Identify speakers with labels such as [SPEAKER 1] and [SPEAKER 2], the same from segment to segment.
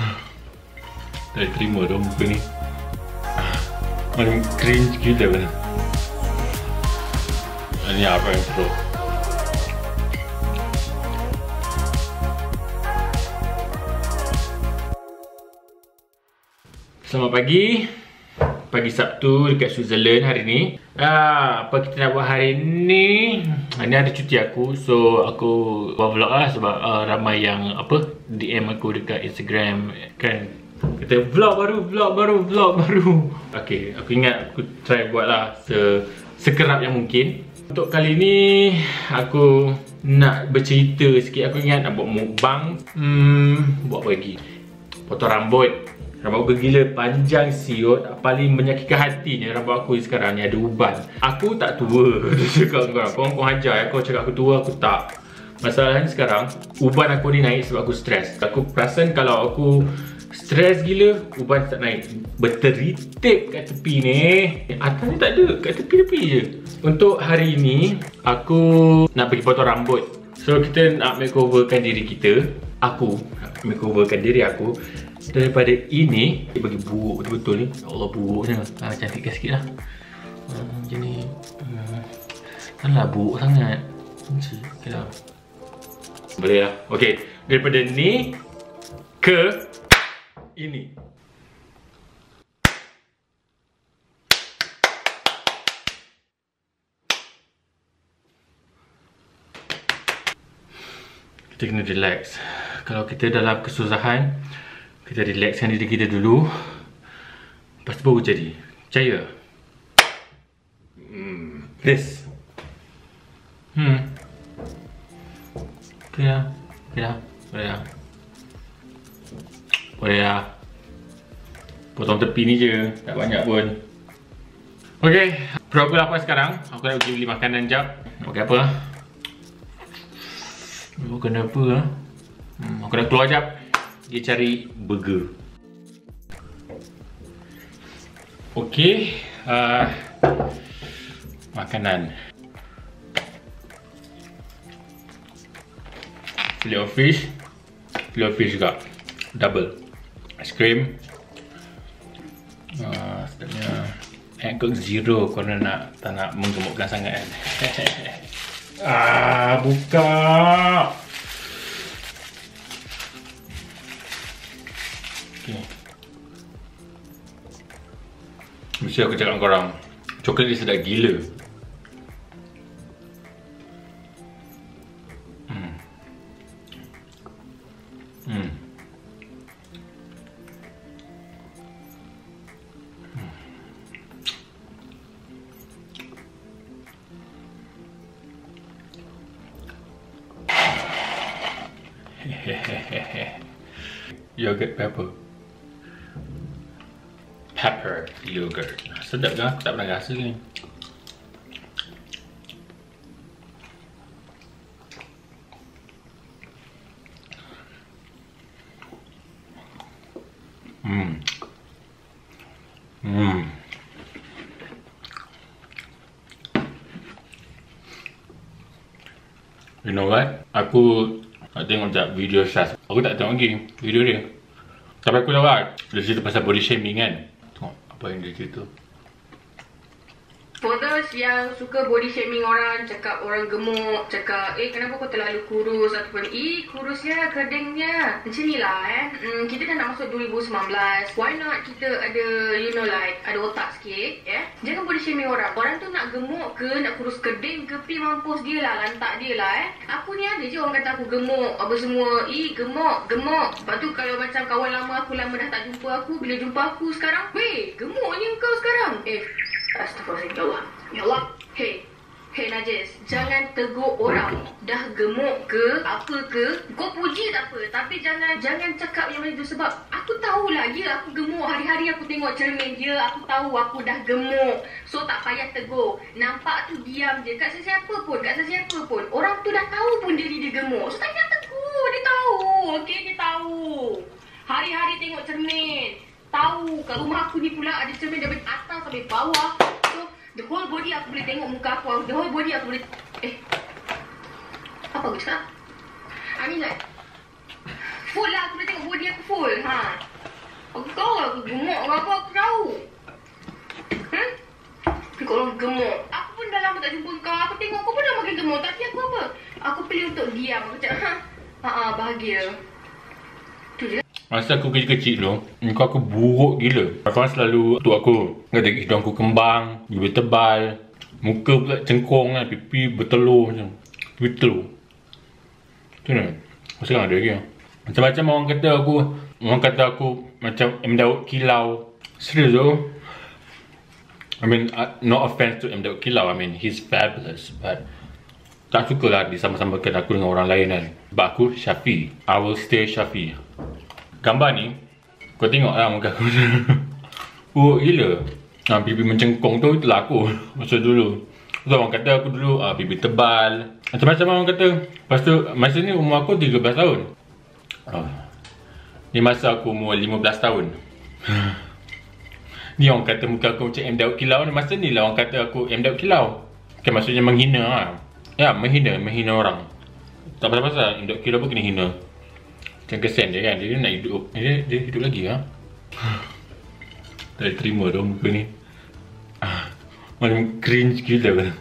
[SPEAKER 1] Tak terima dah muka ni. Macam cringe gila benar. Ini apa yang pro? Selamat pagi. Pagi Sabtu dekat Switzerland hari ni. Apa kita nak buat hari ni? Ni ada cuti aku. So aku buat vlog lah sebab ramai yang DM aku dekat Instagram kan. Kata vlog baru. Okay, aku ingat aku try buat lah sekerap yang mungkin. Untuk kali ni aku nak bercerita sikit. Aku ingat nak buat mukbang. Buat apa lagi? Potong rambut. Rambut aku gila panjang siut. Paling menyakitkan hati ni rambut aku sekarang ni ada uban. Aku tak tua. Cakap korang, korang hajar aku cakap aku tua, aku tak. Masalahnya sekarang uban aku ni naik sebab aku stres. Aku perasan kalau aku stres gila, uban tak naik. Berteritip kat tepi ni. Atas ni tak ada, kat tepi-tepi je. Untuk hari ni aku nak pergi potong rambut. So kita nak makeoverkan diri kita. Aku nak makeoverkan diri aku. Daripada ini bagi buruk betul-betul ni. Ya Allah buruknya. Cantikkan sikit lah. Macam ni. Alah buruk sangat. Okay lah. Boleh lah. Okay. Daripada ni ke ini. Kita kena relax. Kalau kita dalam kesusahan, kita relaxkan diri kita dulu. Lepas tu baru jadi. Percaya? This. Okay lah. Okay lah. Boleh lah. Boleh lah. Potong tepi ni je. Tak banyak pun. Okay. Perut aku lapar sekarang. Aku nak pergi beli makanan jap. Nak makan apa? Makan apa lah? Aku nak keluar jap. Dia cari burger. Okay. Makanan. Filet of fish. Filet of fish juga. Double. Ice cream. Sedapnya. And Coke Zero. Korang tak nak menggemukkan sangat kan. Buka. Okay. Mesti aku cakap dengan korang, coklat ni sedap gila. Yogurt pepper yogurt. Sedap kan? Aku tak pernah rasa ni. You know what? Aku nak tengok sekejap video Syaz. Aku tak tengok lagi video dia. Tapi aku tahu lah, dia cerita pasal body shaming kan. Tengok apa yang dia cerita.
[SPEAKER 2] For those yang suka body shaming orang, cakap orang gemuk, cakap kenapa kau terlalu kurus ataupun kurusnya, kedengnya. Macam ni lah kita dah nak masuk 2019. Why not kita ada, ada otak sikit Jangan body shaming orang. Orang tu nak gemuk ke, nak kurus kedeng ke, pi mampus dia lah, lantak dia lah Aku ni ada je orang kata aku gemuk, apa semua. Gemuk. Lepas tu kalau macam kawan lama aku lama dah tak jumpa aku, bila jumpa aku sekarang, weh, gemuknya kau sekarang. Astaghfirullah. Ya Allah. Hey Najis, jangan tegur orang dah gemuk ke, apa ke. Kau puji tak apa, tapi jangan cakap yang macam tu. Sebab aku tahulah, aku gemuk. Hari-hari aku tengok cermin dia, aku tahu aku dah gemuk. So tak payah tegur. Nampak tu diam je. Kat sesiapa pun. Orang tu dah tahu pun diri dia gemuk. So tak payah tegur. Dia tahu. Okay, dia tahu. Hari-hari tengok cermin. Tahu kat rumah aku ni pula ada cermin daripada atas sampai bawah. So the whole body aku boleh tengok muka aku. The whole body aku boleh apa aku cakap? I mean like full lah, aku boleh tengok body aku full. Aku tahu aku gemuk ke apa, aku tahu. Kau orang gemuk. Aku pun dah lama tak jumpa kau. Aku tengok kau pun dah makin gemuk. Tapi aku apa? Aku pilih untuk diam. Aku cakap, bahagia. Tu je.
[SPEAKER 1] Masa aku kecil-kecil dulu, muka aku buruk gila. Kawan selalu tu aku kata hidung aku kembang, bibir tebal, muka pula cengkong kan, pipi bertelur macam. Pipi telur. Tu ni. Sekarang ada lagi. Macam-macam orang kata aku macam M. Daud Kilau. Serius tu. I mean, no offense to M. Daud Kilau. I mean, he's fabulous. But tak suka lah disama-samakan aku dengan orang lain kan. Sebab aku Syafi. I will stay Syafi. Gambar ni, kau tengok lah muka aku. Buruk gila. Pipi mencengkong tu, itulah aku. Masa dulu. So orang kata aku dulu pipi tebal. Macam-macam orang kata. Lepas tu, masa ni umur aku 13 tahun. Ni masa aku umur 15 tahun. Ni orang kata muka aku macam M. Daud Kilau ni. Masa ni lah orang kata aku M. Daud Kilau. Kan maksudnya menghina lah. Ya, menghina orang. Tak pasal-pasal M. Daud Kilau pun kena hina. Macam kesian dia kan, dia nak hidup. Dia hidup lagi lah. Tak terima dah muka ni. Macam cringe gila kan.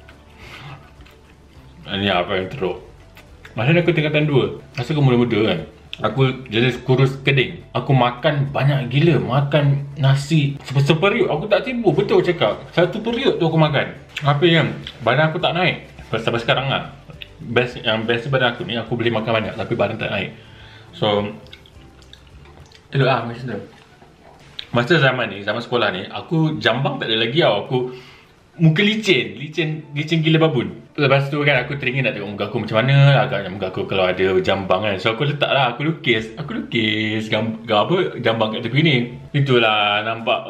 [SPEAKER 1] Ni apa yang teruk. Masa ni aku tingkatan 2. Masa aku muda-muda kan, aku jenis kurus keding. Aku makan banyak gila. Makan nasi seperiuk. Aku tak tipu, betul cakap. 1 periuk tu aku makan. Tapi kan, badan aku tak naik sampai sekarang lah. Yang best badan aku ni, aku boleh makan banyak tapi badan tak naik. So, elok lah macam tu. Masa zaman sekolah ni, aku jambang tak ada lagi tau. Aku muka licin gila babun. Lepas tu kan aku teringin nak tengok muka aku macam mana lah. Agaknya muka aku kalau ada jambang kan. So aku letak lah, aku lukis gambar jambang kat tepi ni. Itulah nampak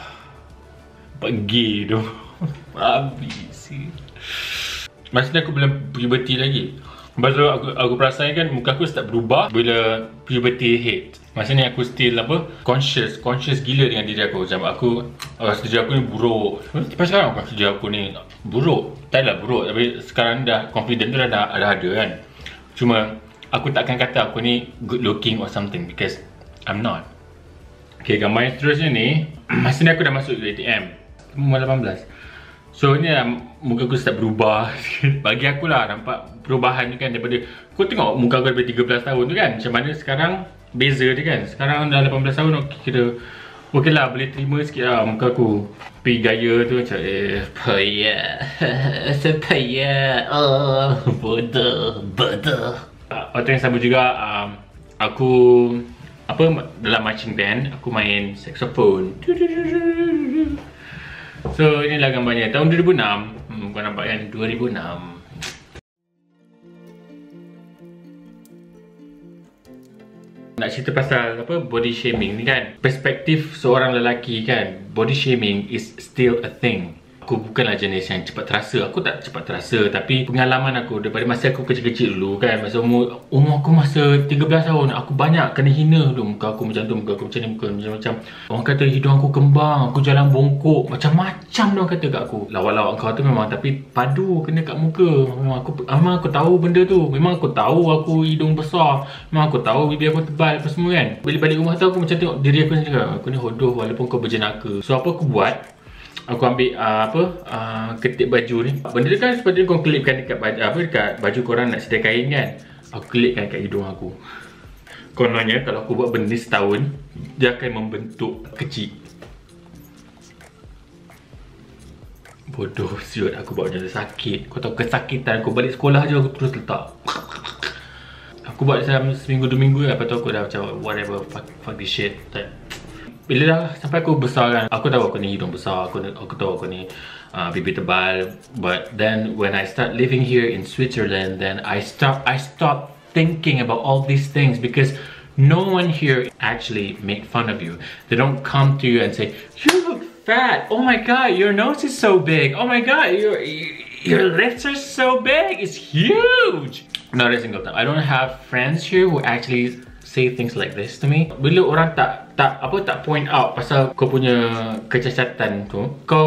[SPEAKER 1] gay tu. Habis. Masa ni aku belum puberty lagi. Lepas tu aku perasan kan muka aku start berubah bila puberty hit. Masa ni aku still conscious gila dengan diri aku. Macam aku rasa diri aku ni buruk. Lepas sekarang aku rasa diri aku ni buruk. Tak adalah buruk, tapi sekarang dah confident tu dah ada kan. Cuma aku takkan kata aku ni good looking or something, because I'm not. Okay, gambar yang seterusnya ni, masa ni aku dah masuk UiTM umur 18. So ni lah muka aku start berubah. Bagi aku lah nampak perubahan ni kan. Daripada kau tengok muka aku daripada 13 tahun tu kan, macam mana sekarang beza dia kan. Sekarang dah 18 tahun kira okey lah, boleh terima sikit lah muka aku. Tapi gaya tu macam sepaya bodoh. Waktu yang sama juga aku dalam marching band, aku main saxophone. So inilah gambarnya tahun 2006. Kau nampak kan, 2006. Nak cerita pasal body shaming ni kan. Perspektif seorang lelaki kan, body shaming is still a thing. Aku bukanlah jenis yang cepat terasa. Aku tak cepat terasa. Tapi pengalaman aku daripada masa aku kecil-kecil dulu kan, masa umur aku masa 13 tahun, aku banyak kena hina dulu. Muka aku macam tu, muka aku macam ni, muka macam-macam. Orang kata hidung aku kembang, aku jalan bongkok, macam-macam dia orang kata kat aku. Lawak-lawak kau tu memang, tapi padu kena kat muka. Memang aku tahu benda tu. Memang aku tahu aku hidung besar. Memang aku tahu bibir aku tebal apa semua kan. Bila balik rumah tu aku macam tengok diri aku sendiri. Aku ni hodoh walaupun kau berjenaka. So apa aku buat? Aku ambil ketip baju ni. Benda tu kan seperti kau kelipkan dekat dekat baju korang nak sedia kain kan. Aku kelipkan kat hidung aku. Kononnya kalau aku buat benda ni setahun, dia akan membentuk kecil. Bodoh siut, aku buat macam tu sakit. Kau tahu kesakitan, aku balik sekolah je aku terus letak. Aku buat dalam seminggu 2 minggu. Lepas tu aku dah macam whatever, fuck this shit. Bila dah sampai aku besar kan, aku tahu aku ni hidung besar, aku tahu aku ni bibir tebal. But then when I start living here in Switzerland, then I stop thinking about all these things, because no one here actually make fun of you. They don't come to you and say, you look fat, oh my god, your nose is so big, oh my god, your lips are so big, it's huge. Not a single time. I don't have friends here who actually say things like this to me. Bila orang tak point out pasal kau punya kecacatan tu, kau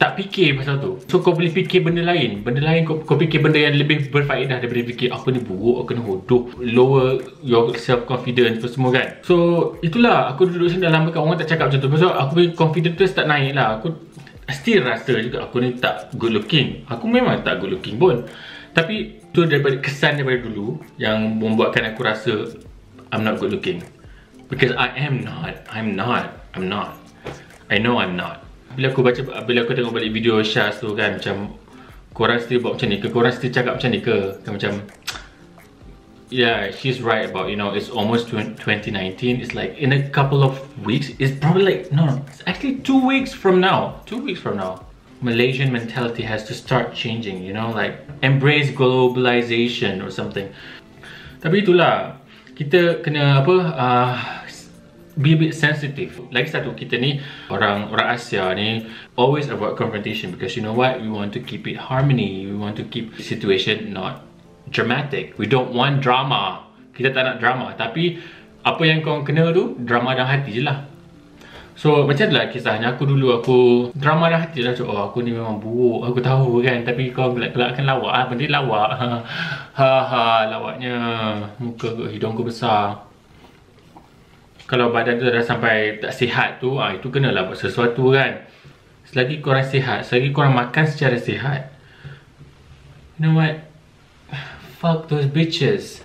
[SPEAKER 1] tak fikir pasal tu. So kau boleh fikir benda lain. Benda lain kau fikir benda yang lebih berfaedah daripada fikir apa ni buruk, aku kena hodoh. Lower your self confidence tu semua kan. So itulah aku duduk sini dah lama kan, orang tak cakap macam tu. Pasal aku punya confidence tu start naik lah. Aku still rasa juga aku ni tak good looking. Aku memang tak good looking pun. Tapi tu daripada kesan daripada dulu yang membuatkan aku rasa I'm not good looking. Because I am not. I'm not. I know I'm not. Bila aku tengok balik video Syaz tu kan, macam korang still buat macam ni ke? Korang still cakap macam ni ke? Kan macam yeah, she's right about, you know, it's almost 2019. It's like in a couple of weeks. It's probably like, no, it's actually 2 weeks from now. 2 weeks from now. Malaysian mentality has to start changing, you know, like embrace globalization or something. Tapi itulah, kita kena apa, be a bit sensitive. Lagi satu, kita ni orang Asia ni always avoid confrontation because you know what, we want to keep it harmony, we want to keep the situation not dramatic. We don't want drama. Kita tak nak drama. Tapi apa yang kau kena tu, drama dalam hati je lah. So macam itulah kisahnya. Aku drama dalam hati lah. Oh, aku ni memang buruk, aku tahu kan. Tapi kau gelak-gelakkan lawak lah. Benda lawak. Lawaknya muka kau, hidung kau besar. Kalau badan tu dah sampai tak sihat tu, itu kenalah buat sesuatu kan. Selagi korang sihat, selagi korang makan secara sihat, you know what, fuck those bitches.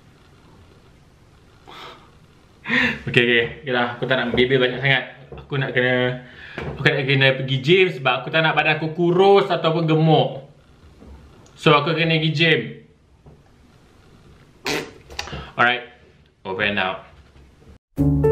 [SPEAKER 1] Okay dah, aku tak nak bebel banyak sangat. Aku nak kena pergi gym sebab aku tak nak badan aku kurus ataupun gemuk. So aku kena pergi gym. Alright, over and out.